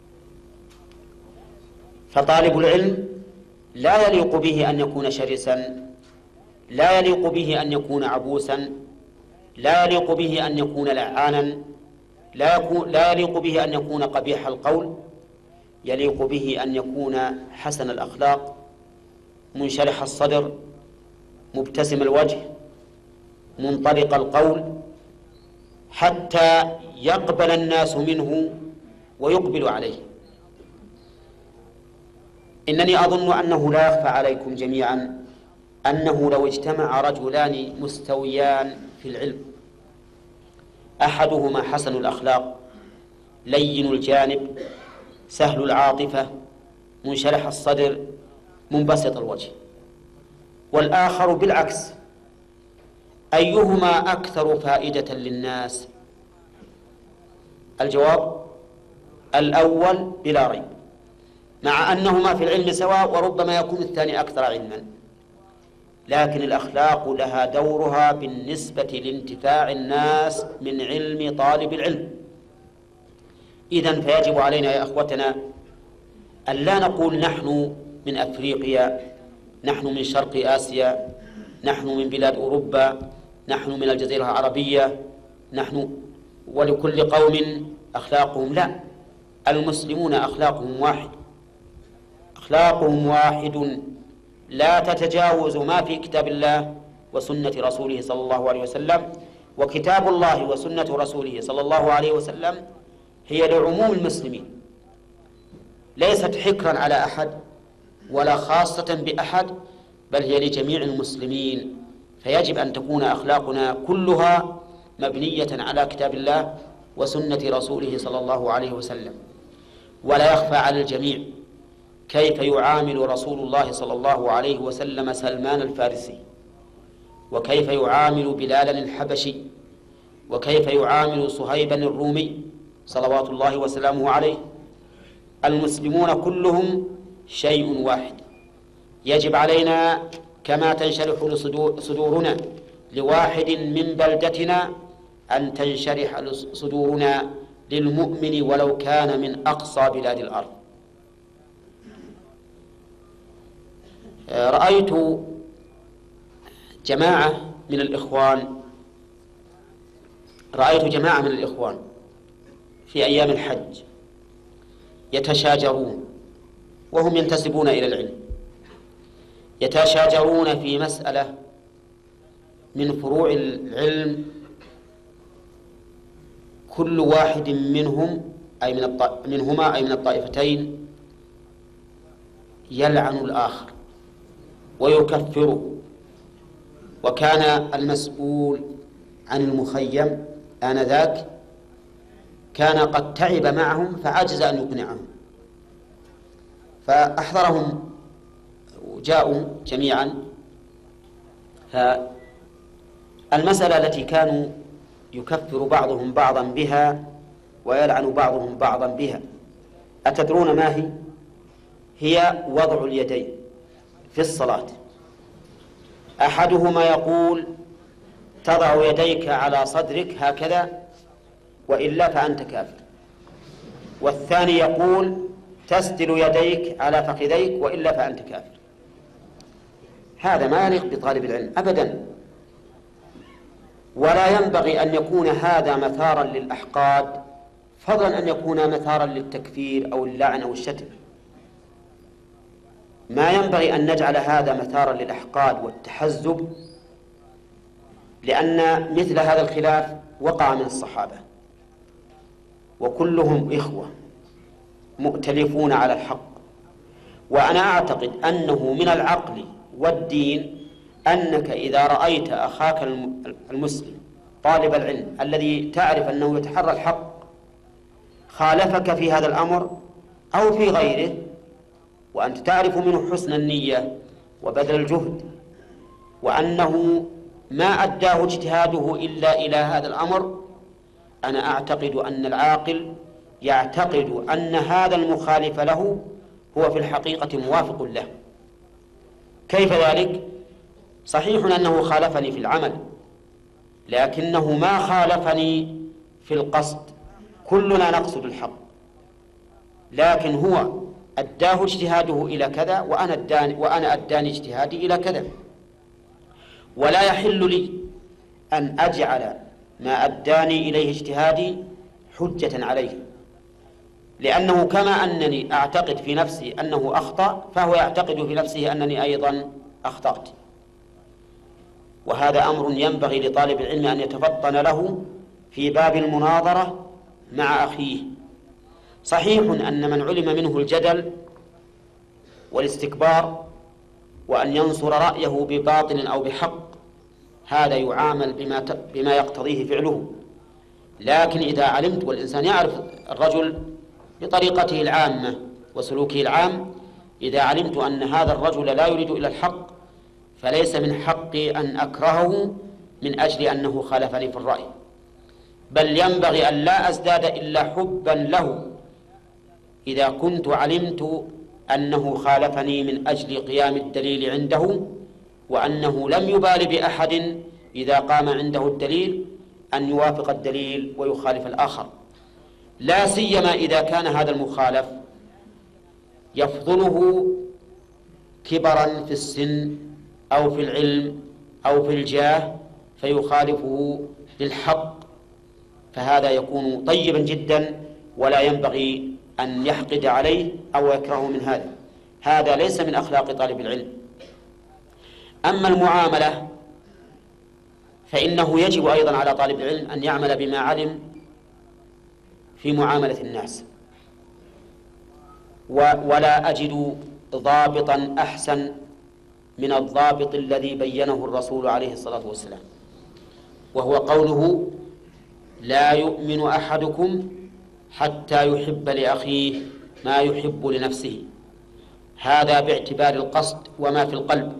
فطالب العلم لا يليق به أن يكون شرسا، لا يليق به أن يكون عبوسا، لا يليق به أن يكون لعانا، لا يليق به أن يكون قبيح القول، يليق به أن يكون حسن الأخلاق، منشرح الصدر، مبتسم الوجه، منطلق القول، حتى يقبل الناس منه ويقبل عليه. إنني أظن أنه لا يخفى عليكم جميعا أنه لو اجتمع رجلان مستويان في العلم، أحدهما حسن الأخلاق لين الجانب سهل العاطفة منشرح الصدر منبسط الوجه، والآخر بالعكس أيهما أكثر فائدة للناس؟ الجواب الأول بلا ريب، مع أنهما في العلم سواء، وربما يكون الثاني أكثر علما، لكن الأخلاق لها دورها بالنسبة لانتفاع الناس من علم طالب العلم. إذن فيجب علينا يا أخوتنا أن لا نقول نحن من أفريقيا، نحن من شرق آسيا، نحن من بلاد أوروبا، نحن من الجزيرة العربية، نحن ولكل قوم أخلاقهم. لا، المسلمون أخلاقهم واحد، أخلاقهم واحد لا تتجاوز ما في كتاب الله وسنة رسوله صلى الله عليه وسلم. وكتاب الله وسنة رسوله صلى الله عليه وسلم هي لعموم المسلمين، ليست حكرا على أحد ولا خاصة بأحد، بل هي لجميع المسلمين. فيجب أن تكون أخلاقنا كلها مبنية على كتاب الله وسنة رسوله صلى الله عليه وسلم. ولا يخفى على الجميع كيف يعامل رسول الله صلى الله عليه وسلم سلمان الفارسي، وكيف يعامل بلالا الحبشي، وكيف يعامل صهيبا الرومي صلوات الله وسلامه عليه. المسلمون كلهم شيء واحد. يجب علينا كما تنشرح صدورنا لواحد من بلدتنا أن تنشرح صدورنا للمؤمن ولو كان من أقصى بلاد الأرض. رأيت جماعة من الإخوان في أيام الحج يتشاجرون، وهم ينتسبون إلى العلم، يتشاجرون في مسألة من فروع العلم، كل واحد منهم أي من الطائفتين يلعن الآخر ويكفره. وكان المسؤول عن المخيم آنذاك كان قد تعب معهم فعجز أن يقنعهم، فأحضرهم وجاءوا جميعا. فالمسألة التي كانوا يكفر بعضهم بعضا بها ويلعن بعضهم بعضا بها، أتدرون ما هي؟ هي وضع اليدين في الصلاة. أحدهما يقول تضع يديك على صدرك هكذا وإلا فأنت كافر، والثاني يقول تسدل يديك على فخذيك وإلا فأنت كافر. هذا ما يليق بطالب العلم أبدا، ولا ينبغي أن يكون هذا مثارا للأحقاد، فضلا أن يكون مثارا للتكفير أو اللعن أو الشتم. ما ينبغي أن نجعل هذا مثارا للأحقاد والتحزب، لأن مثل هذا الخلاف وقع من الصحابة وكلهم إخوة مؤتلفون على الحق. وأنا أعتقد أنه من العقل والدين أنك إذا رأيت أخاك المسلم طالب العلم الذي تعرف أنه يتحرى الحق خالفك في هذا الأمر أو في غيره، وأنت تعرف منه حسن النية وبذل الجهد وأنه ما أداه اجتهاده إلا إلى هذا الأمر، أنا أعتقد أن العاقل يعتقد أن هذا المخالف له هو في الحقيقة موافق له. كيف ذلك؟ صحيح أنه خالفني في العمل، لكنه ما خالفني في القصد، كلنا نقصد الحق، لكن هو أداه اجتهاده إلى كذا وأنا أداني اجتهادي إلى كذا. ولا يحل لي أن أجعل ما أداني إليه اجتهادي حجة عليه، لأنه كما أنني أعتقد في نفسي أنه أخطأ فهو يعتقد في نفسه أنني أيضا أخطأت. وهذا أمر ينبغي لطالب العلم أن يتفطن له في باب المناظرة مع أخيه. صحيح أن من علم منه الجدل والاستكبار وأن ينصر رأيه بباطل أو بحق هذا يعامل بما يقتضيه فعله، لكن إذا علمت، والإنسان يعرف الرجل بطريقته العامة وسلوكه العام، إذا علمت أن هذا الرجل لا يريد إلا الحق فليس من حقي أن أكرهه من أجل أنه خالفني في الرأي، بل ينبغي أن لا أزداد إلا حبا له إذا كنت علمت أنه خالفني من أجل قيام الدليل عنده، وأنه لم يبال بأحد إذا قام عنده الدليل أن يوافق الدليل ويخالف الآخر، لا سيما إذا كان هذا المخالف يفضله كبرا في السن أو في العلم أو في الجاه فيخالفه للحق، فهذا يكون طيبا جدا ولا ينبغي أن يحقد عليه أو يكرهه من هذا ليس من أخلاق طالب العلم. أما المعاملة فإنه يجب أيضا على طالب العلم أن يعمل بما علم في معاملة الناس، ولا أجد ضابطا أحسن من الضابط الذي بينه الرسول عليه الصلاة والسلام، وهو قوله: لا يؤمن أحدكم حتى يحب لأخيه ما يحب لنفسه. هذا باعتبار القصد وما في القلب.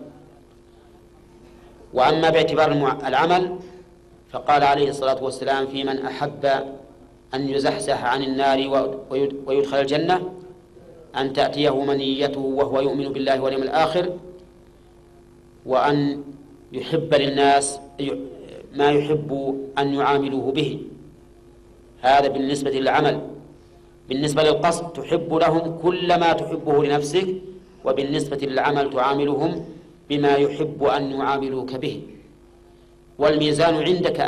وأما باعتبار العمل فقال عليه الصلاة والسلام في من أحب أن يزحزح عن النار ويدخل الجنة أن تأتيه منيته وهو يؤمن بالله واليوم الآخر، وأن يحب للناس ما يحب أن يعاملوه به. هذا بالنسبة للعمل. بالنسبة للقصد تحب لهم كل ما تحبه لنفسك، وبالنسبة للعمل تعاملهم بما يحب أن يعاملوك به. والميزان عندك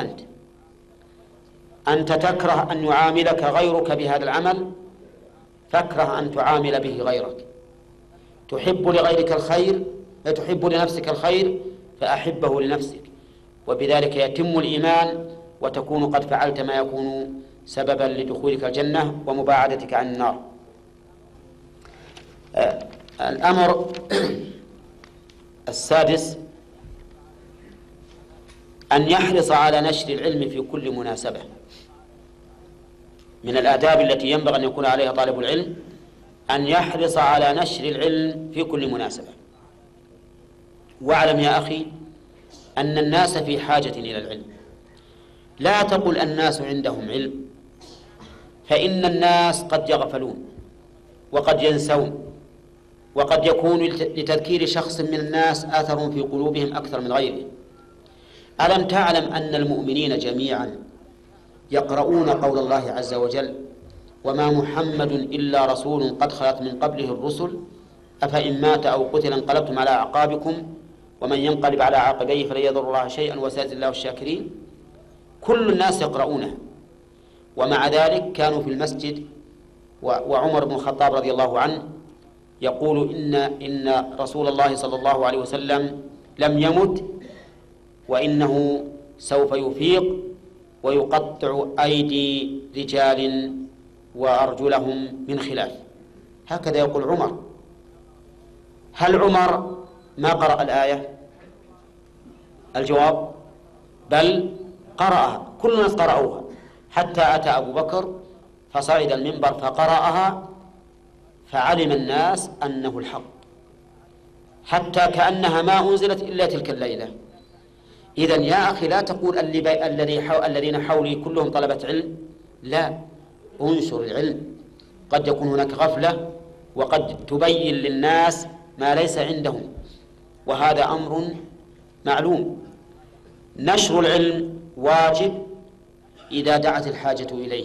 أنت تكره أن يعاملك غيرك بهذا العمل، فاكره أن تعامل به غيرك. تحب لغيرك الخير، تحب لنفسك الخير فأحبه لنفسك، وبذلك يتم الإيمان وتكون قد فعلت ما يكون سببا لدخولك الجنة ومباعدتك عن النار. الأمر السادس أن يحرص على نشر العلم في كل مناسبة. من الآداب التي ينبغي أن يكون عليها طالب العلم أن يحرص على نشر العلم في كل مناسبة. واعلم يا أخي أن الناس في حاجة إلى العلم. لا تقل الناس عندهم علم، فإن الناس قد يغفلون وقد ينسون، وقد يكون لتذكير شخص من الناس أثر في قلوبهم أكثر من غيره. ألم تعلم أن المؤمنين جميعا يقرؤون قول الله عز وجل: وما محمد إلا رسول قد خلت من قبله الرسل أفإن مات أو قتل انقلبتم على أعقابكم ومن ينقلب على عقبيه فلن يضر الله شيئا وسيجزي الله الشاكرين. كل الناس يقرؤونه، ومع ذلك كانوا في المسجد وعمر بن الخطاب رضي الله عنه يقول إن رسول الله صلى الله عليه وسلم لم يمت وإنه سوف يفيق ويقطع أيدي رجال وأرجلهم من خلاف. هكذا يقول عمر. هل عمر ما قرأ الآية؟ الجواب: بل قرأها، كل الناس قرأوها، حتى أتى أبو بكر فصعد المنبر فقرأها فعلم الناس أنه الحق، حتى كأنها ما أنزلت إلا تلك الليلة. إذن يا أخي لا تقول الذين حولي كلهم طلبة علم، لا، انشر العلم. قد يكون هناك غفلة وقد تبين للناس ما ليس عندهم، وهذا أمر معلوم. نشر العلم واجب إذا دعت الحاجة إليه،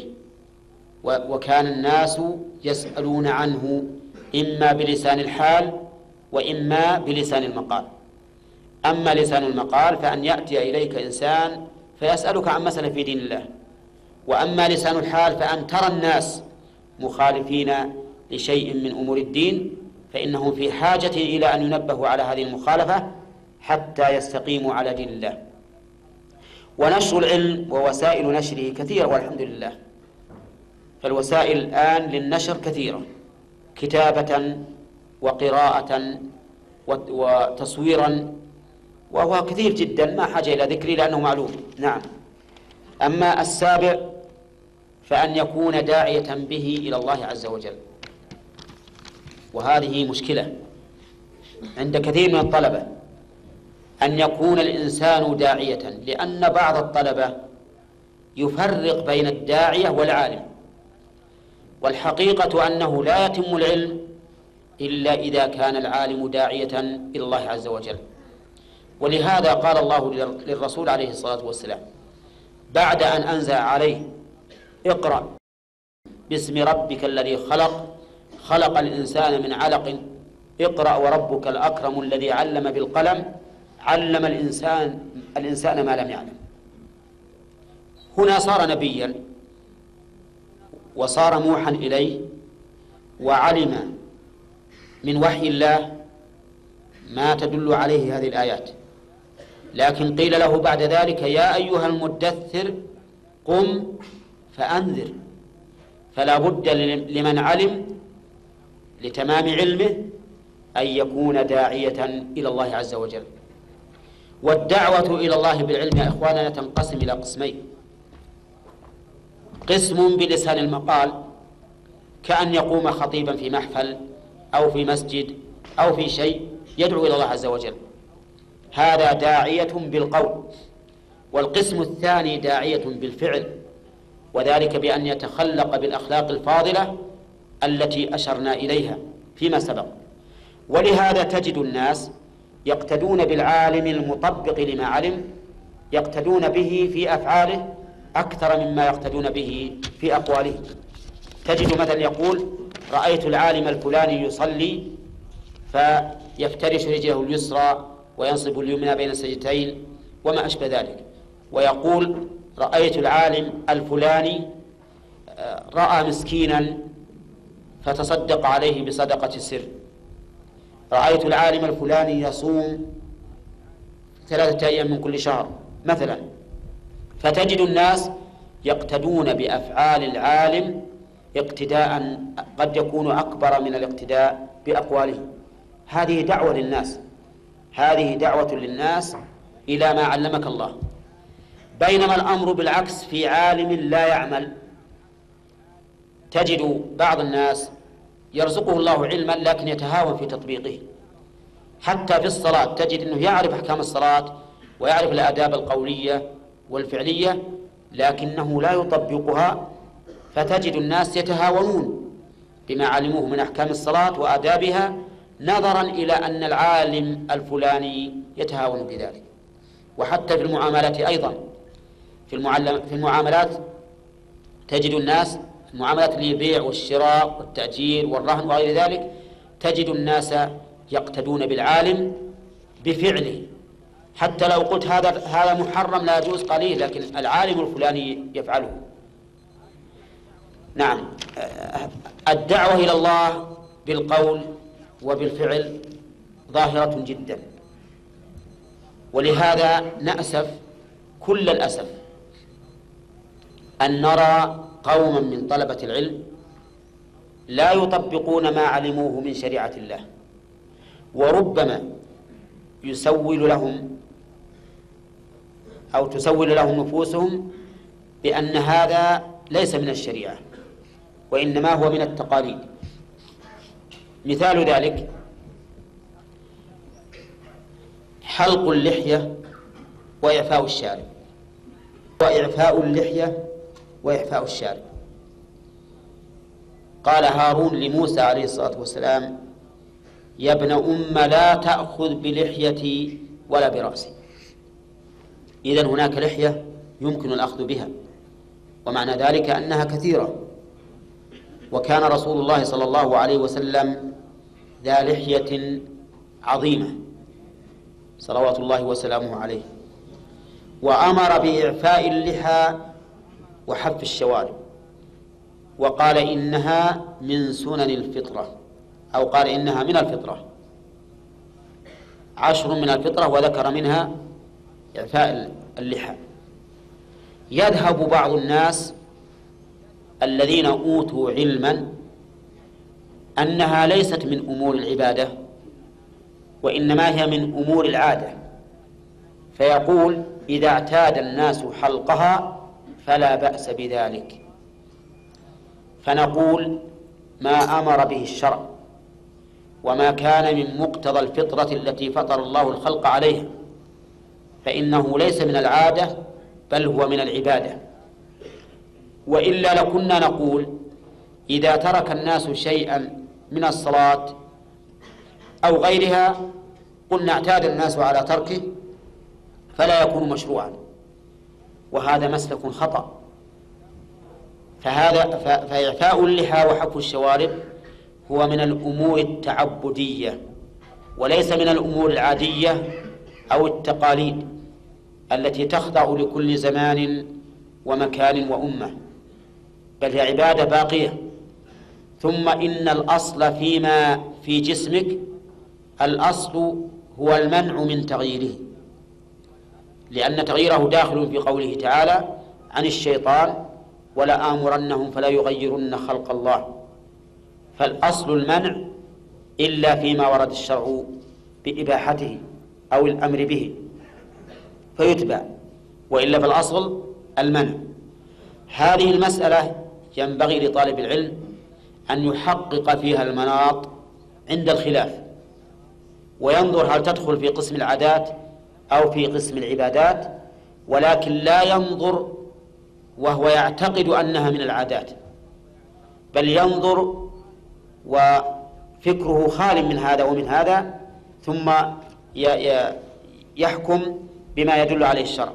وكان الناس يسألون عنه إما بلسان الحال وإما بلسان المقال. أما لسان المقال فأن يأتي إليك إنسان فيسألك عن مسألة في دين الله، وأما لسان الحال فأن ترى الناس مخالفين لشيء من أمور الدين، فإنهم في حاجة إلى أن ينبهوا على هذه المخالفة حتى يستقيموا على دين الله. ونشر العلم ووسائل نشره كثيرة والحمد لله، فالوسائل الآن للنشر كثيرة، كتابة وقراءة وتصويرا، وهو كثير جدا ما حاجة إلى ذكره لأنه معلوم. نعم. أما السابع فأن يكون داعية به إلى الله عز وجل، وهذه مشكلة عند كثير من الطلبة. أن يكون الإنسان داعية، لأن بعض الطلبة يفرق بين الداعية والعالم، والحقيقة أنه لا يتم العلم إلا إذا كان العالم داعية إلى الله عز وجل. ولهذا قال الله للرسول عليه الصلاة والسلام بعد أن أنزل عليه: اقرأ باسم ربك الذي خلق، خلق الإنسان من علق، اقرأ وربك الأكرم الذي علم بالقلم، علم الإنسان ما لم يعلم. هنا صار نبيا وصار موحى إليه وعلم من وحي الله ما تدل عليه هذه الآيات، لكن قيل له بعد ذلك: يا أيها المدثر قم فأنذر. فلا بد لمن علم لتمام علمه أن يكون داعية إلى الله عز وجل. والدعوة إلى الله بالعلم يا إخواننا تنقسم إلى قسمين: قسم بلسان المقال، كأن يقوم خطيبا في محفل أو في مسجد أو في شيء يدعو إلى الله عز وجل، هذا داعية بالقول. والقسم الثاني داعية بالفعل، وذلك بأن يتخلق بالأخلاق الفاضلة التي أشرنا إليها فيما سبق. ولهذا تجد الناس يقتدون بالعالم المطبق لما علم، يقتدون به في أفعاله أكثر مما يقتدون به في أقواله. تجد مثلا يقول: رأيت العالم الفلاني يصلي فيفترش رجله اليسرى وينصب اليمنى بين السجدتين وما أشبه ذلك. ويقول: رأيت العالم الفلاني رأى مسكينا فتصدق عليه بصدقة السر. رأيت العالم الفلاني يصوم 3 أيام من كل شهر مثلا. فتجد الناس يقتدون بأفعال العالم اقتداء قد يكون أكبر من الاقتداء بأقواله. هذه دعوة للناس، هذه دعوة للناس إلى ما علمك الله. بينما الأمر بالعكس في عالم لا يعمل، تجد بعض الناس يرزقه الله علما لكن يتهاون في تطبيقه. حتى في الصلاة تجد أنه يعرف أحكام الصلاة ويعرف الآداب القولية والفعلية لكنه لا يطبقها، فتجد الناس يتهاونون بما علموه من أحكام الصلاة وآدابها نظرا إلى أن العالم الفلاني يتهاون بذلك. وحتى في المعاملات أيضا، في المعاملات تجد الناس المعاملات للبيع والشراء والتأجير والرهن وغير ذلك، تجد الناس يقتدون بالعالم بفعله. حتى لو قلت هذا محرم لا يجوز قليل، لكن العالم الفلاني يفعله. نعم، الدعوة إلى الله بالقول وبالفعل ظاهرة جدا. ولهذا نأسف كل الأسف أن نرى قوما من طلبة العلم لا يطبقون ما علموه من شريعة الله، وربما يسول لهم أو تسول لهم نفوسهم بأن هذا ليس من الشريعة وإنما هو من التقاليد. مثال ذلك حلق اللحية وإعفاء الشارب، وإعفاء اللحية وإعفاء الشارب. قال هارون لموسى عليه الصلاة والسلام: يا ابن لا تأخذ بلحيتي ولا برأسي. إذن هناك لحية يمكن الأخذ بها، ومعنى ذلك أنها كثيرة. وكان رسول الله صلى الله عليه وسلم ذا لحية عظيمة صلوات الله وسلامه عليه، وأمر بإعفاء اللحى وحف الشوارب، وقال إنها من سنن الفطرة، أو قال إنها من الفطرة، 10 من الفطرة، وذكر منها إعفاء اللحى. يذهب بعض الناس الذين أوتوا علما أنها ليست من أمور العبادة وإنما هي من أمور العادة، فيقول إذا اعتاد الناس حلقها فلا بأس بذلك. فنقول ما أمر به الشرع وما كان من مقتضى الفطرة التي فطر الله الخلق عليها فإنه ليس من العادة بل هو من العبادة. وإلا لكنا نقول إذا ترك الناس شيئا من الصلاة أو غيرها قلنا اعتاد الناس على تركه فلا يكون مشروعا، وهذا مسلك خطأ. فإعفاء اللحى وحف الشوارب هو من الأمور التعبدية وليس من الأمور العادية أو التقاليد التي تخضع لكل زمان ومكان وأمة، بل هي عبادة باقية. ثم إن الأصل فيما في جسمك الأصل هو المنع من تغييره، لأن تغييره داخل في قوله تعالى عن الشيطان ولا آمرنهم فلا يغيرن خلق الله. فالأصل المنع إلا فيما ورد الشرع بإباحته أو الأمر به فيتبع، وإلا فالأصل المنع. هذه المسألة ينبغي لطالب العلم أن يحقق فيها المناط عند الخلاف، وينظر هل تدخل في قسم العادات أو في قسم العبادات، ولكن لا ينظر وهو يعتقد أنها من العادات، بل ينظر وفكره خال من هذا ومن هذا ثم يحكم بما يدل عليه الشرع.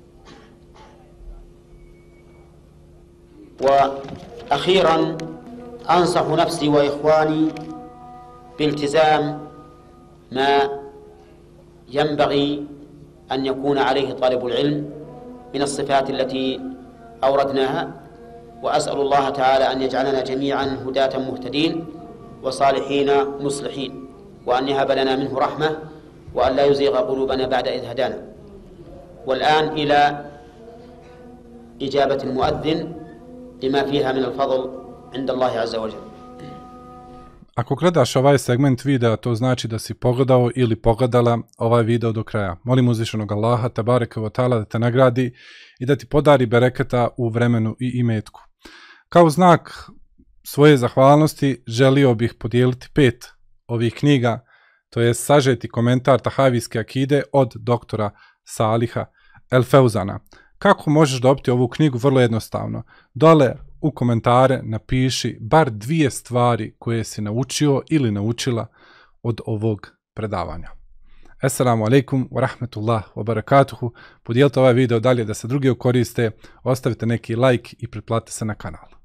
وأخيرا أنصح نفسي وإخواني بالتزام ما ينبغي أن يكون عليه طالب العلم من الصفات التي أوردناها، وأسأل الله تعالى أن يجعلنا جميعا هداة مهتدين وصالحين مصلحين، وأن يهب لنا منه رحمة، وأن لا يزيغ قلوبنا بعد إذ هدانا. والآن إلى إجابة المؤذن لما فيها من الفضل عند الله عز وجل. Ako gledaš ovaj segment videa, to znači da si pogledao ili pogledala ovaj video do kraja. Molim uzvišenog Allaha, tebareke ve taala, da te nagradi i da ti podari bereketa u vremenu i imetku. Kao znak svoje zahvalnosti želio bih podijeliti 5 ovih knjiga, to je sažeti komentar Tahavijske akide od doktora Saliha El Feuzana. Kako možeš dobiti ovu knjigu? Vrlo jednostavno. Dole u komentare napiši bar 2 stvari koje si naučio ili naučila od ovog predavanja. Assalamu alaikum wa rahmetullah wa barakatuhu. Podijelite ovaj video dalje da se drugi koriste, ostavite neki like i pretplatite se na kanal.